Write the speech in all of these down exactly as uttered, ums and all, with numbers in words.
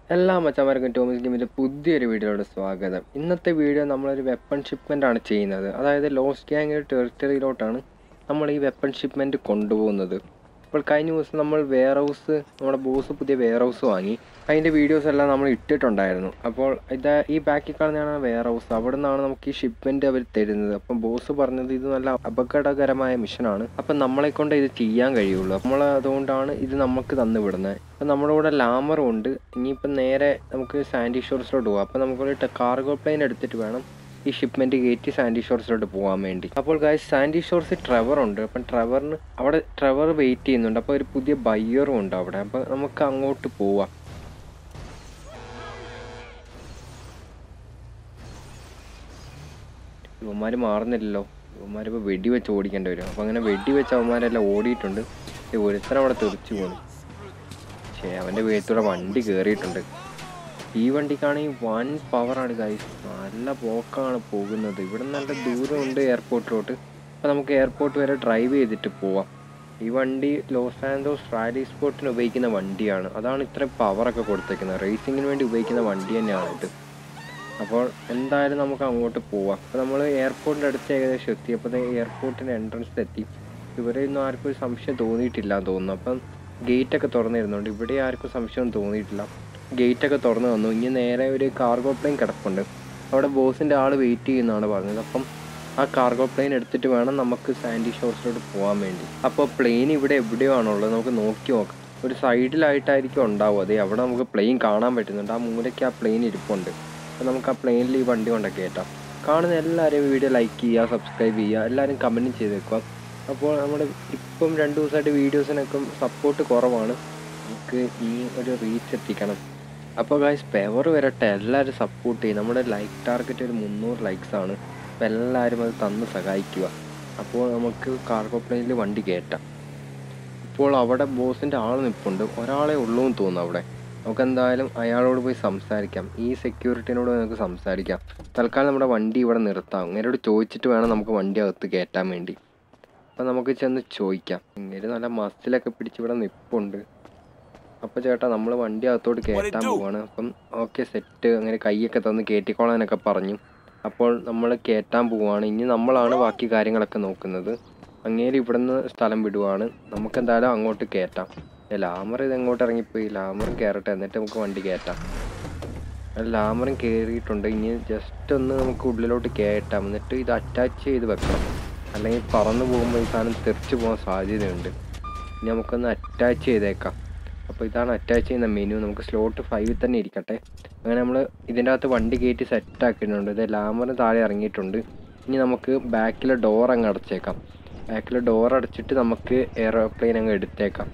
എല്ലാ മച്ചന്മാർക്കും ടോമിസ് ഗെയിമിൻ്റെ പുതിയൊരു വീഡിയോയുടെ സ്വാഗതം. ഇന്നത്തെ വീഡിയോ നമ്മളൊരു വെപ്പൺ ഷിപ്മെൻ്റ് ആണ് ചെയ്യുന്നത്. അതായത് ലോസ്റ്റ് ഗ്യാങ്ങിൻ്റെ ടെറിട്ടറിയിലോട്ടാണ് നമ്മൾ ഈ വെപ്പൺ ഷിപ്മെൻറ്റ് കൊണ്ടുപോകുന്നത്. അപ്പോൾ കഴിഞ്ഞ ദിവസം നമ്മൾ വെയർ ഹൗസ് നമ്മുടെ ബോസ് പുതിയ വെയർ ഹൗസ് വാങ്ങി. അതിൻ്റെ വീഡിയോസ് എല്ലാം നമ്മൾ ഇട്ടിട്ടുണ്ടായിരുന്നു. അപ്പോൾ ഇത് ഈ ബാക്കിൽ കാണുന്നതാണ് വെയർ ഹൗസ്. അവിടെ നിന്നാണ് നമുക്ക് ഈ ഷിപ്മെൻറ്റ് അവർ തരുന്നത്. അപ്പം ബോസ് പറഞ്ഞത് ഇത് നല്ല അപകടകരമായ മിഷനാണ്, അപ്പം നമ്മളെ കൊണ്ട് ഇത് ചെയ്യാൻ കഴിയുള്ളൂ. നമ്മൾ അതുകൊണ്ടാണ് ഇത് നമുക്ക് തന്നു വിടുന്നത്. അപ്പം നമ്മുടെ കൂടെ ലാമറും ഉണ്ട്. ഇനിയിപ്പം നേരെ നമുക്ക് സാൻഡി ഷോർസിലോട്ട് പോകാം. അപ്പം നമുക്കൊരു കാർഗോ പ്ലെയിൻ എടുത്തിട്ട് വേണം ഈ ഷിപ്മെൻറ്റ് കയറ്റി സാൻഡി ഷോർസിലോട്ട് പോകാൻ വേണ്ടി. അപ്പോൾ ഗൈസ് സാൻഡി ഷോർസിൽ ട്രെവർ ഉണ്ട്. അപ്പം ട്രെവറിന് അവിടെ ട്രെവർ വെയിറ്റ് ചെയ്യുന്നുണ്ട്. അപ്പോൾ ഒരു പുതിയ ബയ്യറും ഉണ്ട് അവിടെ. അപ്പോൾ നമുക്ക് അങ്ങോട്ട് പോവാം. ഇവന്മാർ മാറുന്നില്ലല്ലോ. ഇവന്മാരിപ്പോൾ വെടി വെച്ച് ഓടിക്കേണ്ടി വരും. അപ്പോൾ അങ്ങനെ വെടി വെച്ച് അവന്മാരെല്ലാം ഓടിയിട്ടുണ്ട്. ഒരുത്തരം അവിടെ തെറിച്ചു പോകുന്നു. പക്ഷേ അവൻ്റെ വീട്ടിലൂടെ വണ്ടി കയറിയിട്ടുണ്ട്. ഈ വണ്ടിക്കാണെങ്കിൽ വൻ പവറാണ് ഗൈസ്. നല്ല പോക്കാണ് പോകുന്നത്. ഇവിടെ നല്ല ദൂരമുണ്ട് എയർപോർട്ടിലോട്ട്. അപ്പോൾ നമുക്ക് എയർപോർട്ട് വരെ ഡ്രൈവ് ചെയ്തിട്ട് പോവാം. ഈ വണ്ടി ലോസ് ആൻഡോസ് റാലി സ്പോർട്ടിന് ഉപയോഗിക്കുന്ന വണ്ടിയാണ്. അതാണ് ഇത്രയും പവറൊക്കെ കൊടുത്തേക്കുന്നത്. റേസിങ്ങിന് വേണ്ടി ഉപയോഗിക്കുന്ന വണ്ടി തന്നെയാണ് ഇത്. അപ്പോൾ എന്തായാലും നമുക്ക് അങ്ങോട്ട് പോവാം. അപ്പോൾ നമ്മൾ എയർപോർട്ടിൻ്റെ അടുത്ത് ഏകദേശം എത്തി. അപ്പോൾ എയർപോർട്ടിൻ്റെ എൻട്രൻസിലെത്തി. ഇവരെയൊന്നും ആർക്കും ഒരു സംശയം തോന്നിയിട്ടില്ല എന്ന് തോന്നുന്നു. അപ്പം ഗേറ്റൊക്കെ തുറന്നിരുന്നുണ്ട്. ഇവിടെ ആർക്കും സംശയം തോന്നിയിട്ടില്ല. ഗേറ്റൊക്കെ തുറന്ന് വന്നു. ഇനി നേരെ ഒരു കാർഗോ പ്ലെയിൻ കിടപ്പുണ്ട്. അവിടെ ബോസിൻ്റെ ആൾ വെയിറ്റ് ചെയ്യുന്നതാണ് പറഞ്ഞത്. അപ്പം ആ കാർഗോ പ്ലെയിൻ എടുത്തിട്ട് വേണം നമുക്ക് സാൻഡി ഷോർസിലോട്ട് പോകാൻ വേണ്ടി. അപ്പോൾ പ്ലെയിൻ ഇവിടെ എവിടെയോ ആണുള്ളത്. നമുക്ക് നോക്കി നോക്കാം. ഒരു സൈഡിലായിട്ടായിരിക്കും ഉണ്ടാവും. അതെ, അവിടെ നമുക്ക് പ്ലെയിൻ കാണാൻ പറ്റുന്നുണ്ട്. ആ മൂലയ്ക്ക് ആ പ്ലെയിൻ ഇരിപ്പുണ്ട്. അപ്പോൾ നമുക്ക് ആ പ്ലെയിനിൽ ഈ വണ്ടി കൊണ്ടൊക്കെ കയറ്റാം. കാണുന്ന എല്ലാവരും വീഡിയോ ലൈക്ക് ചെയ്യുക, സബ്സ്ക്രൈബ് ചെയ്യുക, എല്ലാവരും കമൻറ്റും ചെയ്തേക്കുക. അപ്പോൾ നമ്മുടെ ഇപ്പം രണ്ട് ദിവസമായിട്ട് വീഡിയോസിനൊക്കെ സപ്പോർട്ട് കുറവാണ്. നമുക്ക് ഈ ഒരു റീച്ച് എത്തിക്കണം. അപ്പോൾ ഗൈസ് പവർ വരട്ടെ, എല്ലാവരും സപ്പോർട്ട് ചെയ്യും. നമ്മുടെ ലൈക്ക് ടാർഗറ്റ് ഒരു മുന്നൂറ് ലൈക്സ് ആണ്. അപ്പോൾ എല്ലാവരും അത് തന്ന് സഹായിക്കുക. അപ്പോൾ നമുക്ക് കാർഗോ പ്ലെയിനിൽ വണ്ടി കയറ്റാം. ഇപ്പോൾ അവിടെ ബോസിൻ്റെ ആൾ നിൽപ്പുണ്ട്. ഒരാളെ ഉള്ളൂ എന്ന് തോന്നുന്നു അവിടെ. നമുക്ക് എന്തായാലും അയാളോട് പോയി സംസാരിക്കാം. ഈ സെക്യൂരിറ്റിനോട് നമുക്ക് സംസാരിക്കാം. തൽക്കാലം നമ്മുടെ വണ്ടി ഇവിടെ നിർത്താം. ഇങ്ങനോട് ചോദിച്ചിട്ട് വേണം നമുക്ക് വണ്ടി അകത്ത് കയറ്റാൻ വേണ്ടി. അപ്പോൾ നമുക്ക് ചെന്ന് ചോദിക്കാം. ഇങ്ങനെ നല്ല മസിലൊക്കെ പിടിച്ച് ഇവിടെ നിൽപ്പുണ്ട്. അപ്പോൾ ചേട്ടാ നമ്മൾ വണ്ടി അകത്തോട്ട് കയറ്റാൻ പോവാണ്. അപ്പം ഓക്കെ സെറ്റ്, അങ്ങനെ കൈയൊക്കെ തന്ന് കയറ്റിക്കോളാനൊക്കെ പറഞ്ഞു. അപ്പോൾ നമ്മൾ കയറ്റാൻ പോവാണ്. ഇനി നമ്മളാണ് ബാക്കി കാര്യങ്ങളൊക്കെ നോക്കുന്നത്. അങ്ങേര് ഇവിടുന്ന് സ്ഥലം വിടുവാണ്. നമുക്കെന്തായാലും അങ്ങോട്ട് കയറ്റാം. ലാമർ ഇതെങ്ങോട്ട് ഇറങ്ങിപ്പോയി. ലാമറും കയറട്ടെ, എന്നിട്ട് നമുക്ക് വണ്ടി കയറ്റാം. ലാമറും കയറിയിട്ടുണ്ട്. ഇനി ജസ്റ്റ് ഒന്ന് നമുക്ക് ഉള്ളിലോട്ട് കയറ്റാം. എന്നിട്ട് ഇത് അറ്റാച്ച് ചെയ്ത് വെക്കണം. അല്ലെങ്കിൽ പറന്നു പോകുമ്പോൾ ഈ സാധനം തെറിച്ച് പോകാൻ സാധ്യതയുണ്ട്. ഇനി നമുക്കൊന്ന് അറ്റാച്ച് ചെയ്തേക്കാം. അപ്പോൾ ഇതാണ് അറ്റാച്ച് ചെയ്യുന്ന മെനു. നമുക്ക് സ്ലോട്ട് ഫൈവിൽ തന്നെ ഇരിക്കട്ടെ. അങ്ങനെ നമ്മൾ ഇതിൻ്റെ അകത്ത് വണ്ടി കയറ്റി സെറ്റ് ആക്കിയിട്ടുണ്ട്. ഇത് ലാമറിന് താഴെ ഇറങ്ങിയിട്ടുണ്ട്. ഇനി നമുക്ക് ബാക്കിലെ ഡോർ അങ്ങ് അടച്ചേക്കാം. ബാക്കിലെ ഡോർ അടച്ചിട്ട് നമുക്ക് എയർപ്ലെയിൻ അങ്ങ് എടുത്തേക്കാം.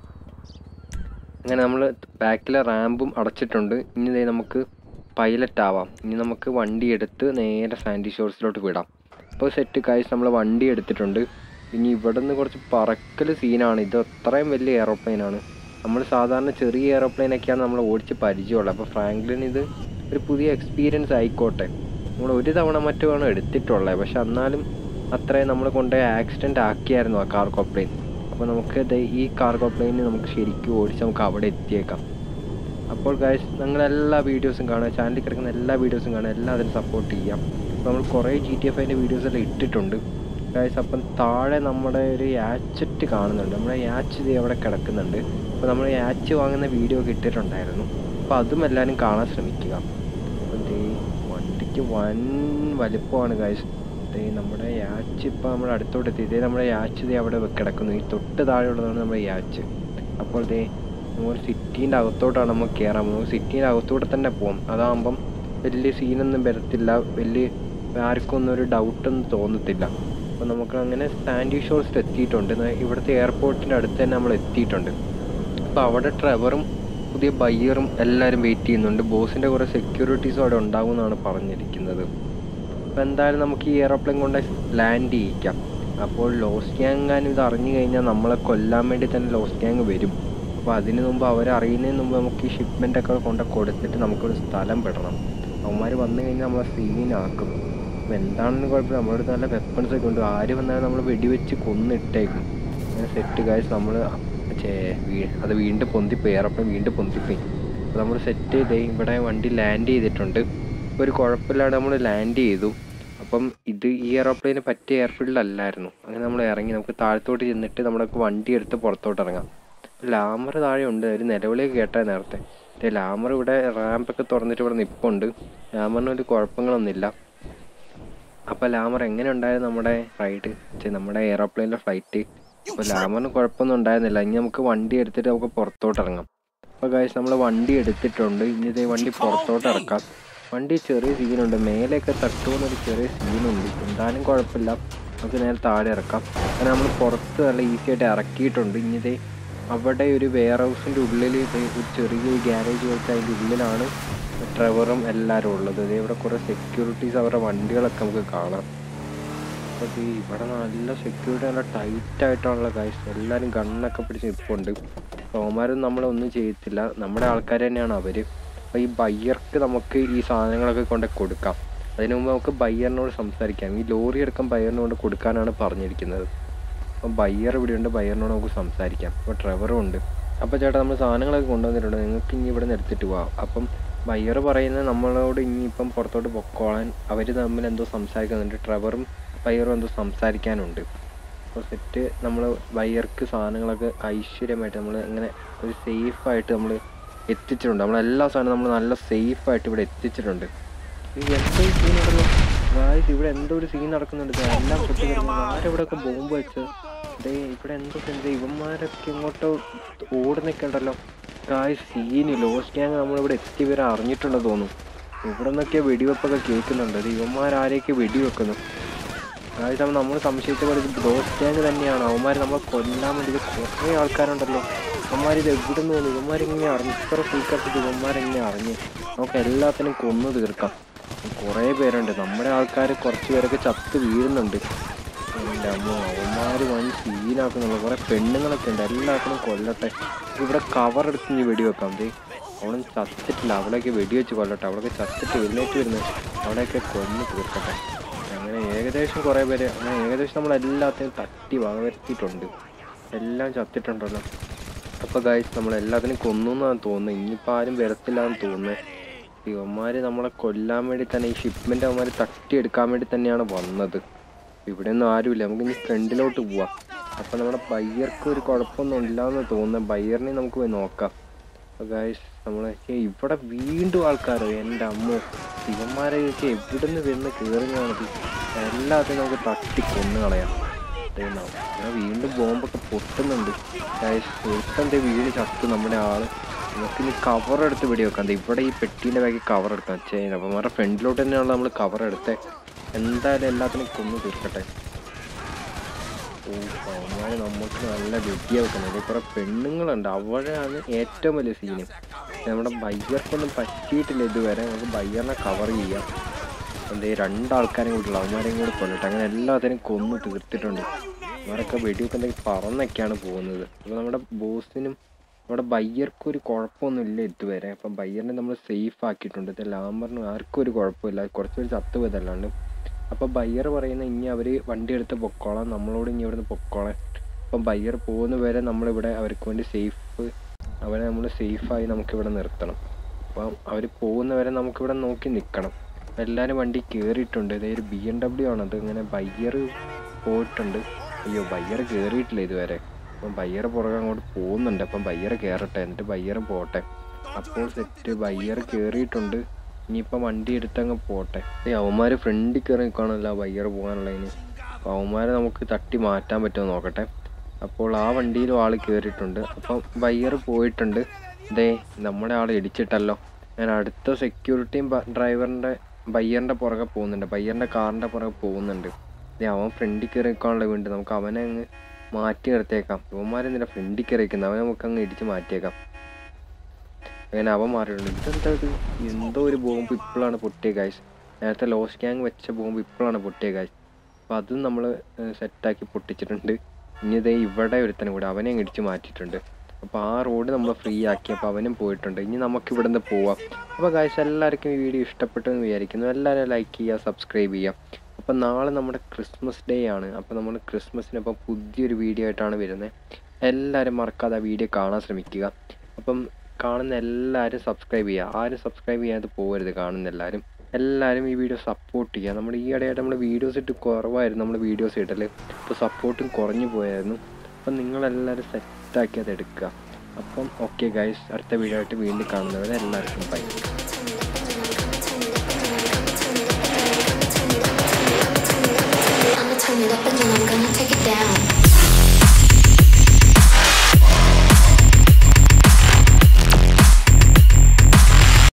അങ്ങനെ നമ്മൾ ബാക്കിലെ റാമ്പും അടച്ചിട്ടുണ്ട്. ഇനി നമുക്ക് പൈലറ്റ് ആവാം. ഇനി നമുക്ക് വണ്ടി എടുത്ത് നേരെ സാൻഡി ഷോർസിലോട്ട് വിടാം. അപ്പോൾ സെറ്റ് കാഴ്ച നമ്മൾ വണ്ടി എടുത്തിട്ടുണ്ട്. ഇനി ഇവിടെ നിന്ന് കുറച്ച് പറക്കൽ സീനാണ്. ഇത് അത്രയും വലിയ എയറോപ്ലെയിനാണ്. നമ്മൾ സാധാരണ ചെറിയ എയറോപ്ലെയിനൊക്കെയാണ് നമ്മൾ ഓടിച്ച് പരിചയമുള്ളത്. അപ്പോൾ ഫ്രാങ്ക്ലിന് ഇത് ഒരു പുതിയ എക്സ്പീരിയൻസ് ആയിക്കോട്ടെ. നമ്മൾ ഒരു തവണ മറ്റുമാണ് എടുത്തിട്ടുള്ളത്. പക്ഷെ എന്നാലും അത്രയും നമ്മൾ കൊണ്ടുപോയി ആക്സിഡൻറ്റ് ആക്കിയായിരുന്നു ആ കാർഗോ പ്ലെയിൻ. അപ്പോൾ നമുക്ക് ഈ കാർഗോ പ്ലെയിന് നമുക്ക് ശരിക്കും ഓടിച്ച് നമുക്ക് അവിടെ എത്തിയേക്കാം. അപ്പോൾ ഗൈസ് നിങ്ങളെല്ലാ വീഡിയോസും കാണുക. ചാനലിൽ കിടക്കുന്ന എല്ലാ വീഡിയോസും കാണുക. എല്ലാം അതിന് സപ്പോർട്ട് ചെയ്യാം. അപ്പോൾ നമ്മൾ കുറേ ജി ടി എഫ് ഐൻ്റെ വീഡിയോസെല്ലാം ഇട്ടിട്ടുണ്ട് ഗൈസ്. അപ്പം താഴെ നമ്മുടെ ഒരു യാച്ചറ്റ് കാണുന്നുണ്ട്. നമ്മുടെ യാച്ച് ഇത് അവിടെ കിടക്കുന്നുണ്ട്. അപ്പോൾ നമ്മൾ യാച്ച് വാങ്ങുന്ന വീഡിയോ ഒക്കെ ഇട്ടിട്ടുണ്ടായിരുന്നു. അപ്പോൾ അതും എല്ലാവരും കാണാൻ ശ്രമിക്കുക. അപ്പോൾ ദേ വണ്ടിക്ക് വൻ വലിപ്പമാണ് ഗൈസ്. ദേ നമ്മുടെ യാച്ച് ഇപ്പോൾ നമ്മുടെ അടുത്തോട്ട് എത്തി. ഇതേ നമ്മുടെ യാച്ച് ഇതേ അവിടെ കിടക്കുന്നു. ഈ തൊട്ട് താഴെയുള്ളതാണ് നമ്മുടെ യാച്ച്. അപ്പോൾ ദേ നമ്മൾ സിറ്റീൻ്റെ അകത്തോട്ടാണ് നമുക്ക് കയറാൻ പോകുന്നത്. സിറ്റീൻ്റെ അകത്തോട്ട് തന്നെ പോകും. അതാകുമ്പം വലിയ സീനൊന്നും വരത്തില്ല. വലിയ ആർക്കും ഒന്നും ഒരു ഡൗട്ടൊന്നും തോന്നത്തില്ല. അപ്പോൾ നമുക്ക് അങ്ങനെ സാൻഡി ഷോർസിൽ എത്തിയിട്ടുണ്ട്. ഇവിടുത്തെ എയർപോർട്ടിൻ്റെ അടുത്ത് തന്നെ നമ്മൾ എത്തിയിട്ടുണ്ട്. അപ്പോൾ അവിടെ ട്രെവറും പുതിയ ബയ്യറും എല്ലാവരും വെയിറ്റ് ചെയ്യുന്നുണ്ട്. ബോസിൻ്റെ കുറേ സെക്യൂരിറ്റീസും അവിടെ ഉണ്ടാകുമെന്നാണ് പറഞ്ഞിരിക്കുന്നത്. അപ്പോൾ എന്തായാലും നമുക്ക് ഈ എയറോപ്ലെയിൻ കൊണ്ട് ലാൻഡ് ചെയ്യിക്കാം. അപ്പോൾ ലോസ്റ്റ് ഗ്യാങ്ങാനും ഇത് അറിഞ്ഞു കഴിഞ്ഞാൽ നമ്മളെ കൊല്ലാൻ വേണ്ടി തന്നെ ലോസ്റ്റ് ഗ്യാങ് വരും. അപ്പോൾ അതിന് മുമ്പ് അവരറിയുന്നതിന് മുമ്പ് നമുക്ക് ഈ ഷിപ്മെൻ്റൊക്കെ കൊണ്ട് കൊടുത്തിട്ട് നമുക്കൊരു സ്ഥലം പെടണം. അവന്മാർ വന്നു കഴിഞ്ഞാൽ നമ്മളെ സീനാക്കും. അപ്പോൾ എന്താണെന്ന് കുഴപ്പമില്ല. നമ്മളോട് നല്ല വെപ്പൺസൊക്കെ ഉണ്ട്. ആര് വന്നാലും നമ്മൾ വെടിവെച്ച് കൊന്നിട്ടേക്കും. അങ്ങനെ സെറ്റ് കാഴ്ച നമ്മൾ ചേ അത് വീണ്ടും പൊന്തിപ്പോയി. എയറോപ്ലെയിൻ വീണ്ടും പൊന്തിപ്പോയി. അപ്പോൾ നമ്മൾ സെറ്റ് ചെയ്ത് ഇവിടെ വണ്ടി ലാൻഡ് ചെയ്തിട്ടുണ്ട്. ഇപ്പോൾ ഒരു കുഴപ്പമില്ലാതെ നമ്മൾ ലാൻഡ് ചെയ്തു. അപ്പം ഇത് ഈ എയറോപ്ലെയിന് പറ്റിയ എയർഫീൽഡ് അല്ലായിരുന്നു. അങ്ങനെ നമ്മൾ ഇറങ്ങി നമുക്ക് താഴത്തോട്ട് ചെന്നിട്ട് നമ്മളൊക്കെ വണ്ടി എടുത്ത് പുറത്തോട്ട് ഇറങ്ങാം. ലാമർ താഴെ ഉണ്ട്. ഒരു നിലവിലേക്ക് കേട്ടാൽ നേരത്തെ ലാമർ ഇവിടെ റാമ്പൊക്കെ തുറന്നിട്ട് ഇവിടെ നിൽപ്പുണ്ട്. ലാമറിന് ഒരു കുഴപ്പങ്ങളൊന്നുമില്ല. അപ്പോൾ ലാമർ എങ്ങനെ ഉണ്ടായിരുന്നു നമ്മുടെ റൈഡ്, നമ്മുടെ എയറോപ്ലെയിനിലെ ഫ്ലൈറ്റ്? അപ്പോൾ ലാമറിന് കുഴപ്പമൊന്നും ഉണ്ടായിരുന്നില്ല. ഇനി നമുക്ക് വണ്ടി എടുത്തിട്ട് നമുക്ക് പുറത്തോട്ട് ഇറങ്ങാം. അപ്പോൾ ഗൈസ് നമ്മൾ വണ്ടി എടുത്തിട്ടുണ്ട്. ഇനി ഇതേ വണ്ടി പുറത്തോട്ട് ഇറക്കാം. വണ്ടി ചെറിയ സീനുണ്ട്, മേലെയൊക്കെ തട്ടുമെന്നൊരു ചെറിയ സീനുണ്ട്. എന്തായാലും കുഴപ്പമില്ല, നമുക്ക് നേരെ താഴെ ഇറക്കാം. അങ്ങനെ നമ്മൾ പുറത്ത് നല്ല ഈസി ആയിട്ട് ഇറക്കിയിട്ടുണ്ട്. ഇനി ഇതേ അവിടെ ഒരു വെയർ ഹൗസിൻ്റെ ഉള്ളിൽ ഒരു ചെറിയൊരു ഗ്യാരേജ് പോലത്തെ അതിൻ്റെ ഉള്ളിലാണ് ട്രെവറും എല്ലാവരും ഉള്ളത്. ഇതേ ഇവിടെ കുറേ സെക്യൂരിറ്റീസ് അവരുടെ വണ്ടികളൊക്കെ നമുക്ക് കാണാം. അപ്പോൾ ഇത് ഇവിടെ നല്ല സെക്യൂരിറ്റി, നല്ല ടൈറ്റായിട്ടുള്ള ഗൈസ്. എല്ലാവരും ഗണ്ണൊക്കെ പിടിച്ച് നിൽപ്പുണ്ട്. അവന്മാരൊന്നും നമ്മളൊന്നും ചെയ്യത്തില്ല, നമ്മുടെ ആൾക്കാർ തന്നെയാണ് അവർ. അപ്പോൾ ഈ ബയ്യർക്ക് നമുക്ക് ഈ സാധനങ്ങളൊക്കെ കൊണ്ട് കൊടുക്കാം. അതിന് മുമ്പ് നമുക്ക് ബയ്യറിനോട് സംസാരിക്കാം. ഈ ലോറി എടുക്കാൻ ബയ്യറിനോട് കൊടുക്കാനാണ് പറഞ്ഞിരിക്കുന്നത്. അപ്പം ബയ്യർ ഇവിടെയുണ്ട്, ബയ്യറിനോട് നമുക്ക് സംസാരിക്കാം. അപ്പോൾ ട്രെവറും ഉണ്ട്. അപ്പോൾ ചേട്ടാ നമ്മൾ സാധനങ്ങളൊക്കെ കൊണ്ടുവന്നിട്ടുണ്ട്, നിങ്ങൾക്ക് ഇനി ഇവിടെ നിന്ന് എടുത്തിട്ട് പോവാം. അപ്പം ബയ്യർ പറയുന്നത് നമ്മളോട് ഇനിയിപ്പം പുറത്തോട്ട് പൊക്കോളാൻ. അവർ തമ്മിൽ എന്തോ സംസാരിക്കുന്നുണ്ട്, ട്രെവറും ബയ്യറും എന്തോ സംസാരിക്കാനുണ്ട്. അപ്പോൾ സെറ്റ് നമ്മൾ ബയ്യർക്ക് സാധനങ്ങളൊക്കെ ഐശ്വര്യമായിട്ട് നമ്മൾ ഇങ്ങനെ ഒരു സേഫായിട്ട് നമ്മൾ എത്തിച്ചിട്ടുണ്ട്. നമ്മളെല്ലാ സാധനവും നമ്മൾ നല്ല സേഫായിട്ട് ഇവിടെ എത്തിച്ചിട്ടുണ്ട്. ഈ എന്തോ സീൻ ഉണ്ടല്ലോ ഗായ്സ്, ഇവിടെ എന്തോ ഒരു സീൻ നടക്കുന്നുണ്ട്. എല്ലാം പൊട്ടിക്കിടക്കുന്നു. ആരെവിടെയൊക്കെ ബോംബ് വെച്ച് ഇതേ ഇവിടെ എന്തോ എന്ത് ഇവന്മാരൊക്കെ ഇങ്ങോട്ട് ഓടുന്നൊക്കെ ഉണ്ടല്ലോ ഗായ്സ്. സീന് ലോസ്റ്റ് ഗ്യാങ് നമ്മളിവിടെ എത്തി വരെ അറിഞ്ഞിട്ടുണ്ടെന്ന് തോന്നുന്നു. ഇവിടെ നിന്നൊക്കെ വെടിവെപ്പൊക്കെ കേൾക്കുന്നുണ്ട്. ഇത് ഇവന്മാരാരെയൊക്കെ വെടിവെക്കുന്നു ഗായ്സ്. അപ്പോൾ നമ്മൾ സംശയിച്ച പോലെ ഇത് ലോസ്റ്റ് ഗ്യാങ് തന്നെയാണ്. അവന്മാർ നമ്മളെ കൊല്ലാൻ വേണ്ടി കുറേ ആൾക്കാരുണ്ടല്ലോ. ഇവന്മാർ ഇത് എവിടെ നിന്ന് തോന്നുന്നു? ഇവന്മാരിങ്ങനെ അറിഞ്ഞ് ഇത്ര സീക്രട്ട് ഇവന്മാരെങ്ങനെ അറിഞ്ഞ് നമുക്ക് എല്ലാത്തിനും കൊന്നു തീർക്കാം. കുറേ പേരുണ്ട്, നമ്മുടെ ആൾക്കാർ കുറച്ച് പേരൊക്കെ ചത്ത് വീഴുന്നുണ്ട്. എൻ്റെ അമ്മ, അവന്മാർ വൻ സീനാക്കുന്നുള്ളൂ. കുറേ പെണ്ണുങ്ങളൊക്കെ ഉണ്ട്, എല്ലാത്തിനും കൊല്ലട്ടെ. ഇവിടെ കവർ എടുത്ത് ഇനി വെടിവെക്കാം. ദേ അവളും ചത്തിട്ടില്ല, അവളെയൊക്കെ വെടിവെച്ച് കൊല്ലട്ടെ. അവളൊക്കെ ചത്തിട്ട് എഴുന്നേറ്റ് വരുന്നത്, അവളെയൊക്കെ കൊന്ന് തീർക്കട്ടെ. അങ്ങനെ ഏകദേശം കുറേ പേര് അങ്ങനെ ഏകദേശം നമ്മളെല്ലാത്തിനും തട്ടി വകവരുത്തിയിട്ടുണ്ട്. എല്ലാം ചത്തിട്ടുണ്ടല്ലോ. അപ്പോൾ ഗൈസ് നമ്മളെല്ലാത്തിനും കൊന്നു എന്നാണ് തോന്നുന്നത്. ഇനിയിപ്പോൾ ആരും വരത്തില്ലാന്ന് തോന്നുന്നത്. ഇവന്മാർ നമ്മളെ കൊല്ലാൻ വേണ്ടി തന്നെ ഈ ഷിപ്മെൻ്റ് അവന്മാർ തട്ടിയെടുക്കാൻ വേണ്ടി തന്നെയാണ് വന്നത്. ഇവിടെ ഒന്നും ആരുമില്ല, നമുക്ക് ഇനി ഫ്രണ്ടിലോട്ട് പോവാം. അപ്പോൾ നമ്മുടെ ബയ്യർക്ക് ഒരു കുഴപ്പമൊന്നും ഇല്ലയെന്ന് തോന്നുന്നത്. ബയ്യറിനെ നമുക്ക് പോയി നോക്കാം. അപ്പോൾ ഗൈസ് നമ്മൾ ഇവിടെ വീണ്ടും ആൾക്കാരോ, എൻ്റെ അമ്മോ, ഇവന്മാരെയൊക്കെ എവിടെ നിന്ന് വരുന്ന കയറുന്നതാണത്. എല്ലാത്തിനും നമുക്ക് തട്ടി കൊന്നു കളയാം. ഞാൻ വീണ്ടും ബോംബൊക്കെ പൊട്ടുന്നുണ്ട് ഗൈസ്. ഒരുത്തൻ്റെ വീട് ചത്ത് നമ്മുടെ ആള്. നമുക്ക് ഇനി കവർ എടുത്ത് വെടി വെക്കാം. ഇവിടെ ഈ പെട്ടീൻ്റെ ബാക്കി കവർ എടുക്കാം. ചെയ്യുന്നത് അപ്പം നമ്മുടെ ഫ്രണ്ടിലോട്ട് തന്നെയാണല്ലോ നമ്മൾ കവർ എടുത്തേ. എന്തായാലും എല്ലാത്തിനും കൊന്നു തീർക്കട്ടെ. ഓ അവന്മാർ നമുക്ക് നല്ല വെടിയ വെക്കുന്നത്. കുറേ പെണ്ണുങ്ങളുണ്ട്, അവിടെയാണ് ഏറ്റവും വലിയ സീന്. നമ്മുടെ ബയ്യർക്കൊന്നും പറ്റിയിട്ടില്ല ഇതുവരെ. നമുക്ക് ബയ്യറിനെ കവർ ചെയ്യാം. എന്തേ രണ്ടാൾക്കാരും കൂടിയുള്ള അവന്മാരെയും കൂടി കൊല്ലട്ടെ. അങ്ങനെ എല്ലാത്തിനും കൊന്നു തീർത്തിട്ടുണ്ട്. അവരൊക്കെ വെടിയൊക്കെ എന്തെങ്കിലും പറന്നൊക്കെയാണ് പോകുന്നത്. അപ്പോൾ നമ്മുടെ ബോസിനും നമ്മുടെ ബയ്യർക്കും ഒരു കുഴപ്പമൊന്നുമില്ല ഇതുവരെ. അപ്പം ബയ്യറിനെ നമ്മൾ സേഫ് ആക്കിയിട്ടുണ്ട്. ഇത് ലാമറിനും ആർക്കും ഒരു കുഴപ്പമില്ല, കുറച്ച് പേര് ചത്തു പോയതല്ലാണ്ട്. അപ്പോൾ ബയ്യർ പറയുന്ന ഇനി അവർ വണ്ടി എടുത്ത് പൊക്കോളാം, നമ്മളോട് ഇനി ഇവിടെ നിന്ന് പൊക്കോളാം. അപ്പം ബയ്യർ പോകുന്ന വരെ നമ്മളിവിടെ അവർക്ക് വേണ്ടി സേഫ് അവരെ നമ്മൾ സേഫായി നമുക്കിവിടെ നിർത്തണം. അപ്പം അവർ പോകുന്നവരെ നമുക്കിവിടെ നോക്കി നിൽക്കണം. എല്ലാവരും വണ്ടി കയറിയിട്ടുണ്ട്. ഇതേ ഒരു ബി എം ഡബ്ല്യു ആണത്. ഇങ്ങനെ ബയ്യർ പോയിട്ടുണ്ട്. അയ്യോ ബയ്യർ കയറിയിട്ടില്ല ഇതുവരെ. അപ്പം ബയ്യർ പുറകെ അങ്ങോട്ട് പോകുന്നുണ്ട്. അപ്പം ബയ്യർ കയറട്ടെ, എന്നിട്ട് ബയ്യർ പോട്ടെ. അപ്പോൾ സെറ്റ് ബയ്യർ കയറിയിട്ടുണ്ട്. ഇനിയിപ്പം വണ്ടി എടുത്തങ്ങ് പോട്ടെ. ഈ അവന്മാർ ഫ്രണ്ടിൽ കയറി നിൽക്കുകയാണല്ലോ ബയ്യർ പോകാനുള്ളതിന്. അപ്പോൾ അവന്മാരെ നമുക്ക് തട്ടി മാറ്റാൻ പറ്റുമോ നോക്കട്ടെ. അപ്പോൾ ആ വണ്ടിയിലും ആൾ കയറിയിട്ടുണ്ട്. അപ്പം ബയ്യർ പോയിട്ടുണ്ട്. ഇതേ നമ്മുടെ ആൾ ഇടിച്ചിട്ടല്ലോ. ഞാൻ അടുത്ത സെക്യൂരിറ്റിയും ഡ്രൈവറിൻ്റെ ബയ്യറിൻ്റെ പുറകെ പോകുന്നുണ്ട്, ബയ്യറിൻ്റെ കാറിൻ്റെ പുറകെ പോകുന്നുണ്ട്. ഇതേ അവൻ ഫ്രണ്ടിൽ കയറി നിൽക്കാനുള്ള വീണ്ട് നമുക്ക് അവനെ അങ്ങ് മാറ്റി നിർത്തിയേക്കാം. ഇവന്മാരെന്തിനാ ഫ്രണ്ടിൽ കയറി നിൽക്കുന്നത്, അവനെ നമുക്ക് അങ്ങ് ഇടിച്ച് മാറ്റിയേക്കാം. അങ്ങനെ അവൻ മാറിയിട്ടുണ്ട്. ഇതെന്താ ഇത്, എന്തോ ഒരു ബോംബ് ഇപ്പോഴാണ് പൊട്ടിയ ഗൈസ്. നേരത്തെ ലോസ്റ്റ് ഗ്യാങ് വെച്ച ബോംബ് ഇപ്പോഴാണ് പൊട്ടിയ ഗൈസ്. അപ്പോൾ അതും നമ്മൾ സെറ്റാക്കി പൊട്ടിച്ചിട്ടുണ്ട്. ഇനി ഇതേ ഇവിടെ ഒരുത്തനും കൂടെ അവനെ അങ്ങ് ഇടിച്ച് മാറ്റിയിട്ടുണ്ട്. അപ്പോൾ ആ റോഡ് നമ്മൾ ഫ്രീ ആക്കി. അപ്പോൾ അവനും പോയിട്ടുണ്ട്. ഇനി നമുക്ക് ഇവിടെ നിന്ന് പോവാം. അപ്പോൾ ഗൈസ് എല്ലാവർക്കും ഈ വീഡിയോ ഇഷ്ടപ്പെട്ടു എന്ന് വിചാരിക്കുന്നു. എല്ലാവരും ലൈക്ക് ചെയ്യുക, സബ്സ്ക്രൈബ് ചെയ്യുക. അപ്പം നാളെ നമ്മുടെ ക്രിസ്മസ് ഡേ ആണ്. അപ്പോൾ നമ്മൾ ക്രിസ്മസിനപ്പം പുതിയൊരു വീഡിയോ ആയിട്ടാണ് വരുന്നത്. എല്ലാവരും മറക്കാതെ ആ വീഡിയോ കാണാൻ ശ്രമിക്കുക. അപ്പം കാണുന്ന എല്ലാവരും സബ്സ്ക്രൈബ് ചെയ്യുക. ആരും സബ്സ്ക്രൈബ് ചെയ്യാതെ പോകരുത്. കാണുന്ന എല്ലാവരും എല്ലാവരും ഈ വീഡിയോ സപ്പോർട്ട് ചെയ്യുക. നമ്മൾ ഈ ഇടയായിട്ട് നമ്മൾ വീഡിയോസ് ഇട്ട് കുറവായിരുന്നു, നമ്മൾ വീഡിയോസ് ഇട്ടല്ലേ. ഇപ്പോൾ സപ്പോർട്ടും കുറഞ്ഞു പോയായിരുന്നു. അപ്പം നിങ്ങളെല്ലാവരും സെറ്റാക്കി അത് എടുക്കുക. അപ്പം ഓക്കെ ഗൈസ്, അടുത്ത വീഡിയോ ആയിട്ട് വീണ്ടും കാണുന്നവരെ എല്ലാവർക്കും bye. Turn it up and